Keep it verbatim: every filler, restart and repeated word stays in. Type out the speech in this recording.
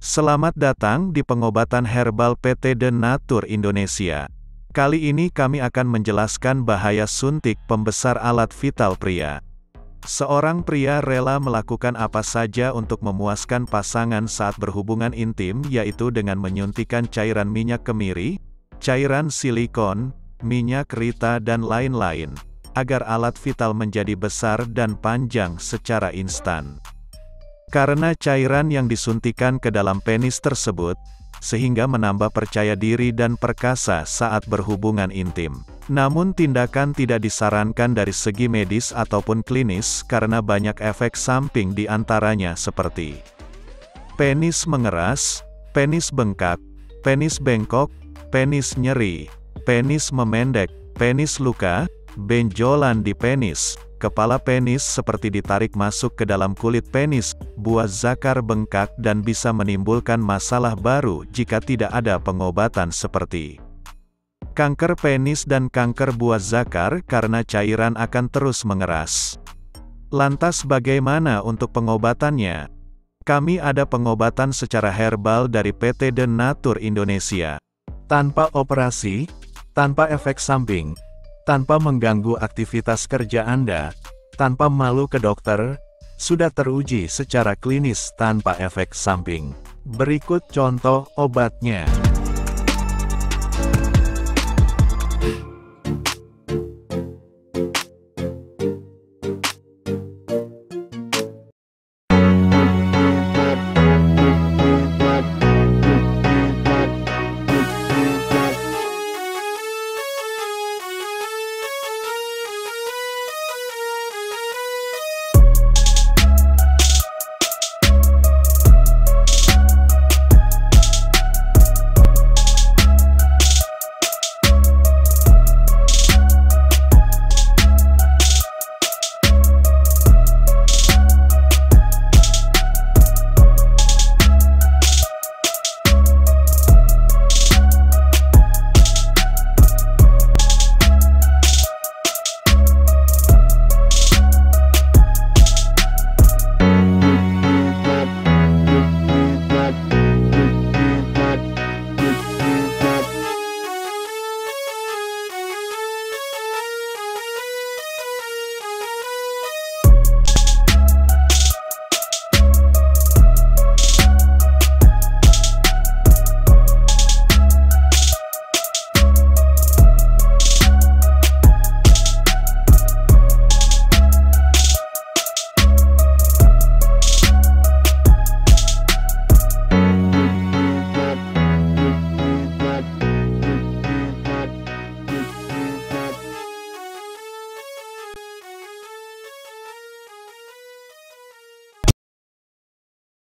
Selamat datang di pengobatan herbal P T De Nature Indonesia. Kali ini kami akan menjelaskan bahaya suntik pembesar alat vital pria. Seorang pria rela melakukan apa saja untuk memuaskan pasangan saat berhubungan intim, yaitu dengan menyuntikkan cairan minyak kemiri, cairan silikon, minyak rita dan lain-lain, agar alat vital menjadi besar dan panjang secara instan. Karena cairan yang disuntikan ke dalam penis tersebut, sehingga menambah percaya diri dan perkasa saat berhubungan intim. Namun tindakan tidak disarankan dari segi medis ataupun klinis karena banyak efek samping di antaranya seperti penis mengeras, penis bengkak, penis bengkok, penis nyeri, penis memendek, penis luka, benjolan di penis, kepala penis seperti ditarik masuk ke dalam kulit penis, buah zakar bengkak dan bisa menimbulkan masalah baru jika tidak ada pengobatan seperti kanker penis dan kanker buah zakar karena cairan akan terus mengeras. Lantas bagaimana untuk pengobatannya? Kami ada pengobatan secara herbal dari P T De Nature Indonesia. Tanpa operasi, tanpa efek samping, tanpa mengganggu aktivitas kerja Anda, tanpa malu ke dokter, sudah teruji secara klinis tanpa efek samping. Berikut contoh obatnya.